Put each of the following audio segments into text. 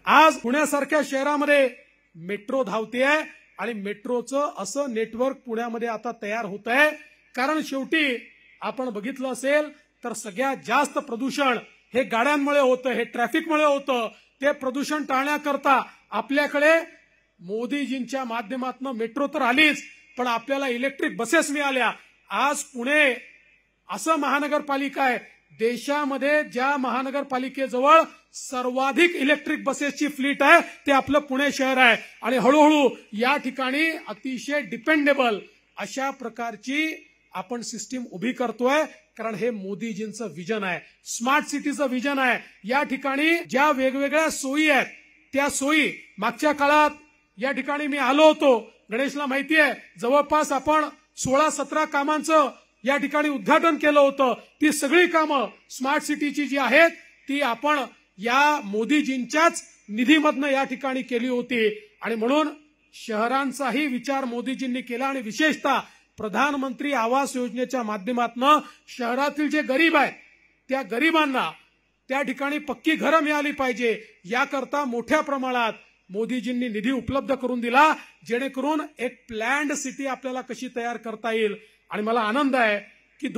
आज पुण्यासारख्या शहरामध्ये मेट्रो धावतेय आणि मेट्रोचं असं नेटवर्क पुण्यामध्ये आता तयार होत आहे। कारण शेवटी आपण बघितलं असेल तर सगळ्यात जास्त प्रदूषण हे गाड्यांमुळे होतं, हे ट्रॅफिकमुळे होतं। ते प्रदूषण टाळण्याकरता आपल्याकडे मोदीजींच्या माध्यमातून मेट्रो तर आलीच, पण आपल्याला इलेक्ट्रिक बसेस मिळाल्या। आज पुणे असं महानगरपालिका आहे देशामध्ये ज्या महानगरपालिकेजवळ सर्वाधिक इलेक्ट्रिक बसेसची फ्लीट आहे ते आपलं पुणे शहर आहे। आणि हळूहळू या ठिकाणी अतिशय डिपेंडेबल अशा प्रकारची आपण सिस्टीम उभी करतोय, कारण हे मोदीजींचं विजन आहे, स्मार्ट सिटीचं विजन आहे। या ठिकाणी ज्या वेगवेगळ्या सोयी आहेत त्या सोयी मागच्या काळात या ठिकाणी मी आलो होतो, गणेशला माहिती आहे, जवळपास आपण 16-17 कामांचं या ठिकाणी उद्घाटन केलं होतं। ती सगळी कामं स्मार्ट सिटीची जी आहेत ती आपण या मोदीजींच्याच निधीमधनं या ठिकाणी केली होती। आणि म्हणून शहरांचाही विचार मोदीजींनी केला आणि विशेषतः प्रधानमंत्री आवास योजनेच्या माध्यमातून शहरातील जे गरीब आहेत त्या गरिबांना त्या ठिकाणी पक्की घरं मिळाली पाहिजे याकरता मोठ्या प्रमाणात मोदीजींनी निधी उपलब्ध करून दिला, जेणेकरून एक प्लॅन्ड सिटी आपल्याला कशी तयार करता येईल। आणि मला आनंद आहे की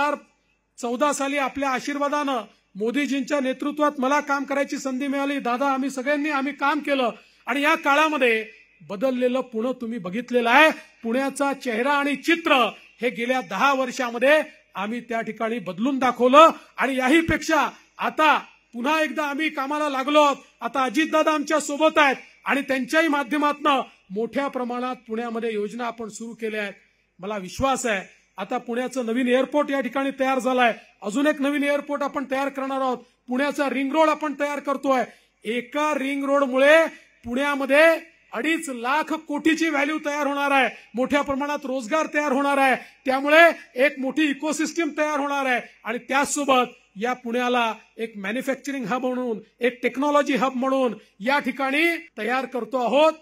2014 साली आपल्या आशीर्वादानं मोदीजींच्या नेतृत्वात मला काम करायची संधी मिळाली। दादा आम्ही सगळ्यांनी काम केलं आणि या काळामध्ये बदललेलं पुणे तुम्ही बघितलेलं आहे। पुण्याचा चेहरा आणि चित्र हे गेल्या 10 वर्षामध्ये आम्ही त्या ठिकाणी बदलून दाखवलं। आणि याही पेक्षा आता पुन्हा एकदा आम्ही कामाला लागलो आहोत। आता अजितदादा आमच्या सोबत आहेत आणि त्यांच्याही माध्यमातून मोठ्या प्रमाणात पुण्यामध्ये योजना आपण सुरू केल्या आहेत। मला विश्वास आहे आता पुण्याचं नवीन एअरपोर्ट या ठिकाणी तयार झालंय, अजून एक नवीन एअरपोर्ट आपण तयार करणार आहोत। पुण्याचा रिंग रोड आपण तयार करतोय। एका रिंग रोडमुळे पुण्यामध्ये 2.5 लाख कोटीची व्हॅल्यू तयार होणार आहे, मोठ्या प्रमाणात रोजगार तयार होणार आहे, त्यामुळे एक मोठी इकोसिस्टम तयार होणार आहे। आणि त्याचसोबत या पुण्याला एक मॅन्युफॅक्चरिंग हब म्हणून, एक टेक्नॉलॉजी हब म्हणून या ठिकाणी तयार करतो आहोत।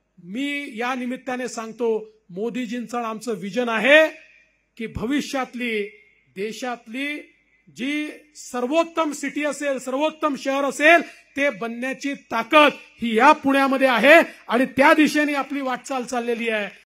मी या निमित्ताने सांगतो मोदीजींचं आमचं विजन आहे की भविष्यातली देशातली जी सर्वोत्तम सिटी असेल, सर्वोत्तम शहर असेल ते बनण्याची ताकद ही या पुण्यामध्ये आहे आणि त्या दिशेने आपली वाटचाल चाललेली आहे।